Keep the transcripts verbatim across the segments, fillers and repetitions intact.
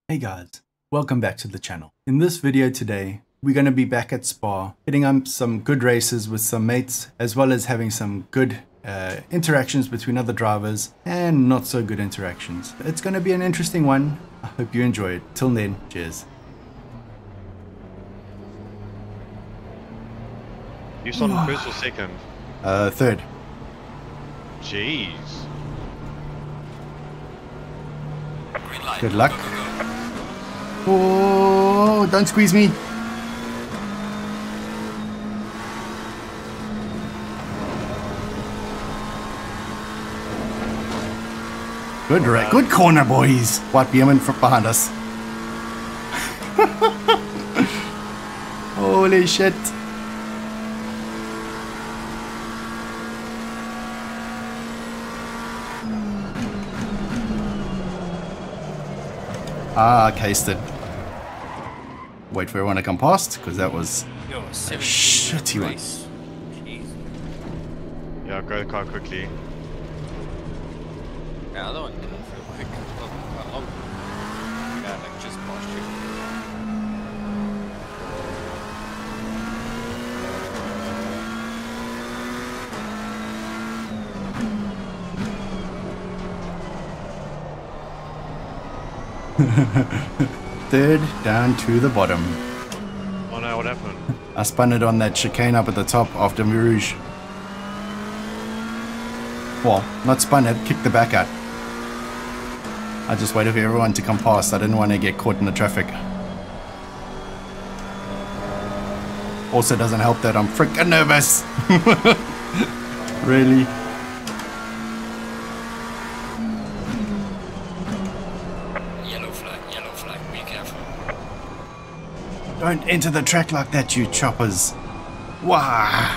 Hey guys, welcome back to the channel. In this video today, we're going to be back at Spa, hitting up some good races with some mates, as well as having some good uh, interactions between other drivers and not so good interactions. It's going to be an interesting one. I hope you enjoy it. Till then, cheers. You started first or second? Uh, third. Jeez. Good luck. Oh, don't squeeze me. Good, right. Good corner, boys. White Beerman from behind us. Holy shit. Ah, cased it. Wait for everyone to come past, because that was Yo, a shitty one. Jeez. Yeah, go the car quickly. Yeah, that one didn't feel quick. It wasn't quite long. Yeah, like just past you. Third down to the bottom. Oh no, what happened? I spun it on that chicane up at the top after Mirouge. Well, not spun it, kicked the back out. I just waited for everyone to come past. I didn't want to get caught in the traffic. Also doesn't help that I'm freaking nervous. Really? Yellow flag, yellow flag, be careful. Don't enter the track like that, you choppers. Wow.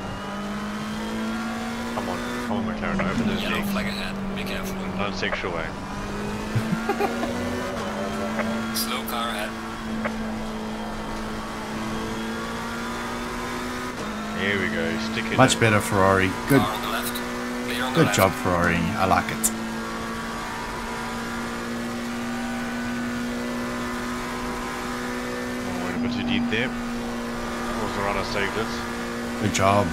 Come on, come on McLaren, open those Yellow legs. flag ahead, be careful. Don't sexual way. Slow car ahead. Here we go, stick it Much in. better, Ferrari. Good, Car on the left. Clear on the good left. job, Ferrari. I like it. Oh, went a bit too deep there. Was the runner saved it. Good job.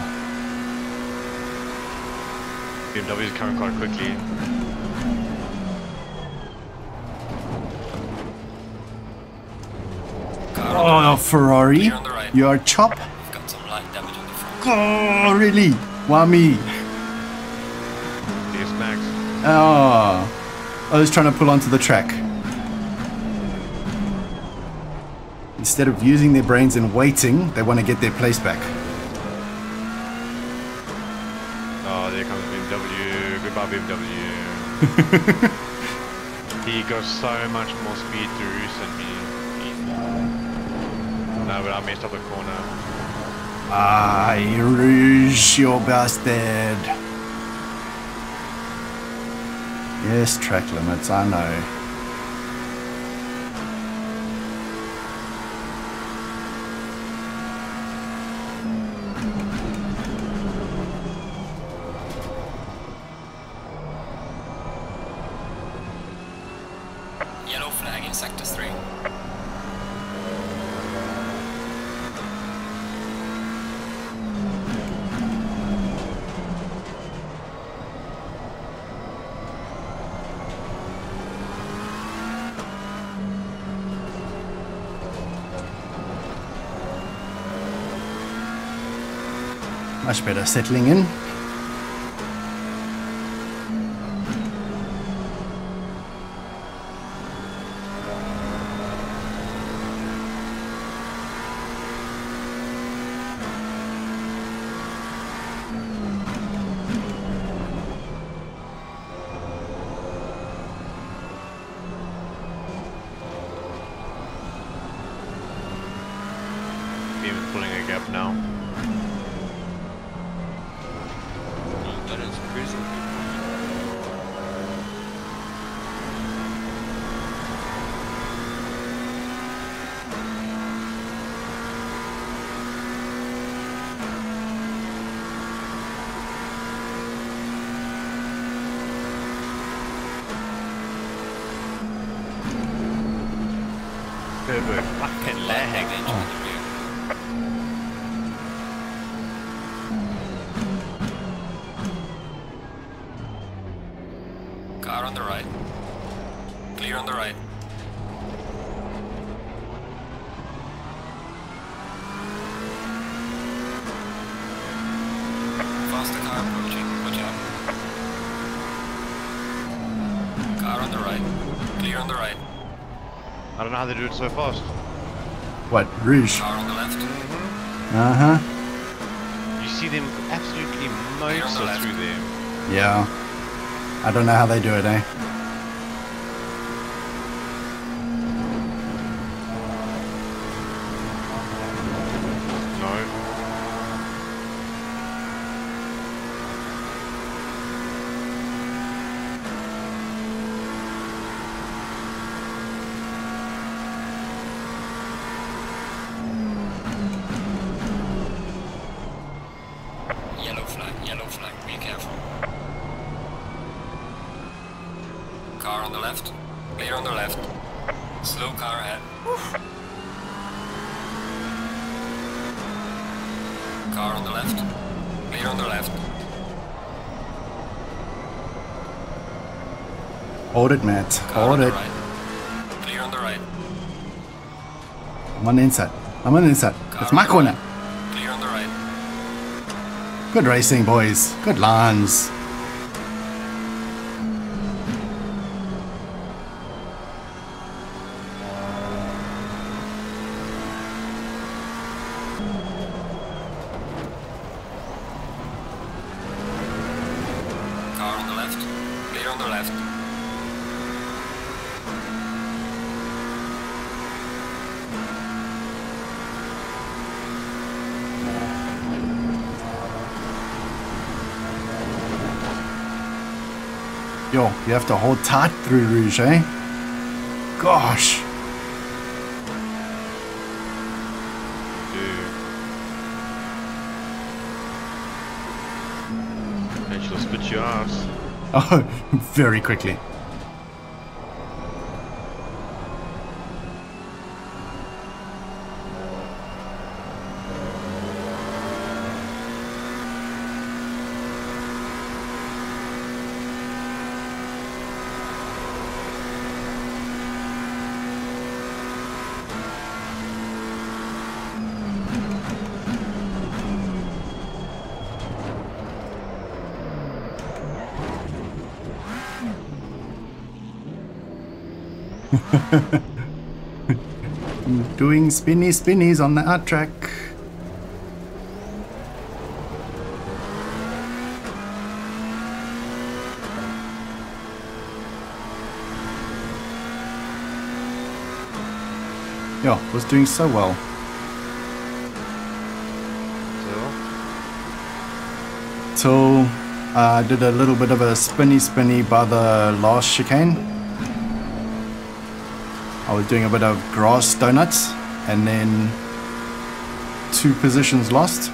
B M W is coming quite quickly. Car on the Oh, right. Ferrari, Clear on the right. you're a chop. We've got some light damage on the front. Oh, really? Why me? Biggest max. Oh, I was trying to pull onto the track. Instead of using their brains and waiting, they want to get their place back. Oh, there comes B M W. Goodbye B M W. He got so much more speed to Roos than me. No, but I messed up the corner. Ah, Rouge, you bastard. Yes, track limits, I know. Yellow flag in sector three. Much better settling in. Beam is pulling a gap now. Oh, that is cruising. Turbo fucking lag. Engine in the rear. Car on the right. Clear on the right. Faster car approaching. Watch out. Car on the right. Clear on the right. I don't know how they do it so fast. What? Rouge. Car on the left. Uh-huh. You see them absolutely on the motor left. through them. Yeah. I don't know how they do it, eh? No. Yellow flag, yellow flag, be careful. Car on the left, clear on the left. Slow car ahead. Car on the left, clear on the left. Hold it, Matt. Car Hold on it. the right, clear on the right. I'm on the inside. I'm on the inside. Car It's on my the corner. right, clear on the right. Good racing, boys. Good lines. Car on the left, clear on the left. Yo, you have to hold tight through Rouge, eh? Gosh. Dude. And she'll spit your ass. Oh, very quickly. Doing spinny spinnies on the out track. Yo, was doing so well. So, Till I uh, did a little bit of a spinny spinny by the last chicane. I was doing a bit of grass donuts and then two positions lost.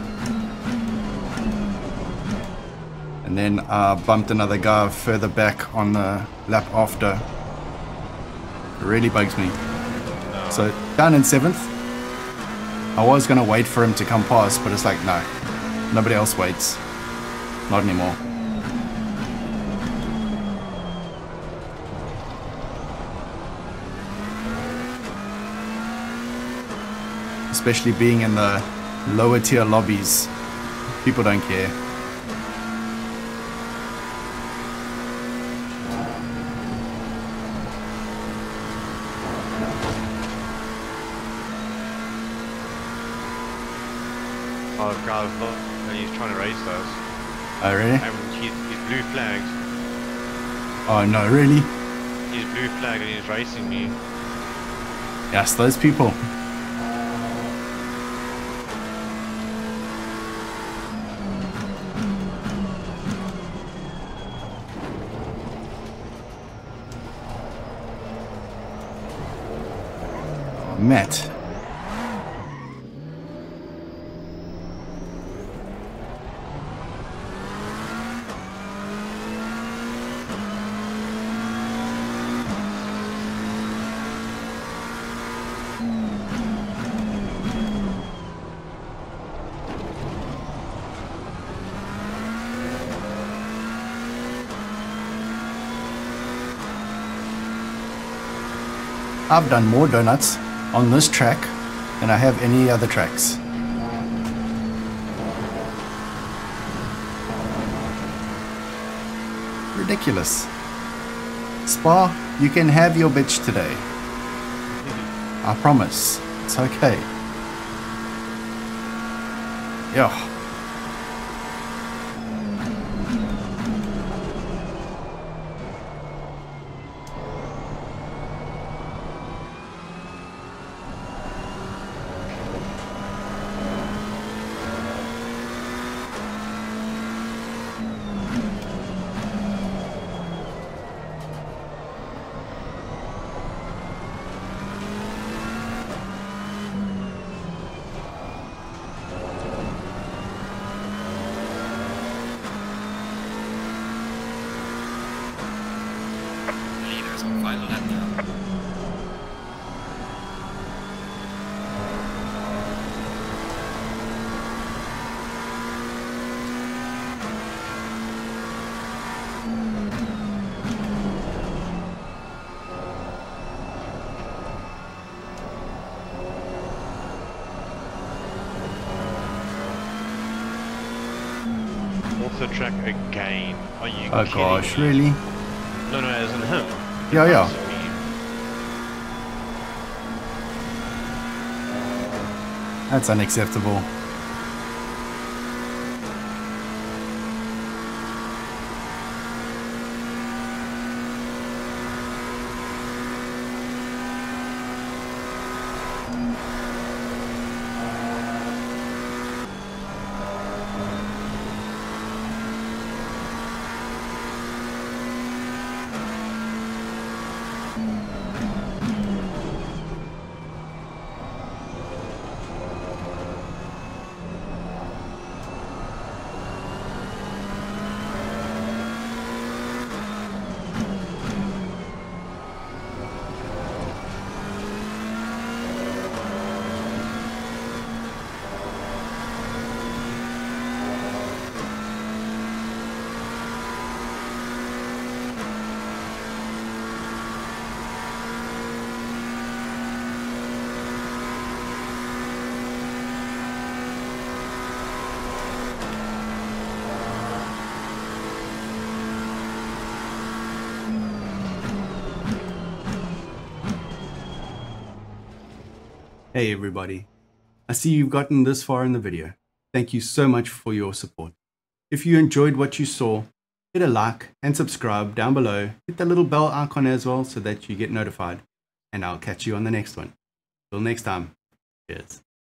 And then I bumped another guy further back on the lap after. It really bugs me. no. So down in seventh. I was going to wait for him to come past, but it's like, no, nobody else waits. Not anymore. Especially being in the lower tier lobbies, people don't care. Oh, God, and he's trying to race us. Oh really? And he's, he's blue flagged. Oh no, really? He's blue flagged and he's racing me. Yes, those people. Matt. I've done more donuts on this track than I have any other tracks. Ridiculous. Spa, you can have your bitch today. I promise. It's okay. Yeah. Leaders on final lap now. Off the track again. Are you Oh kidding gosh, me? really? No, no, as in him. Yeah, yeah. Speed. That's unacceptable. Hey everybody, I see you've gotten this far in the video. Thank you so much for your support. If you enjoyed what you saw, hit a like and subscribe down below. Hit the little bell icon as well so that you get notified. And I'll catch you on the next one. Till next time, cheers.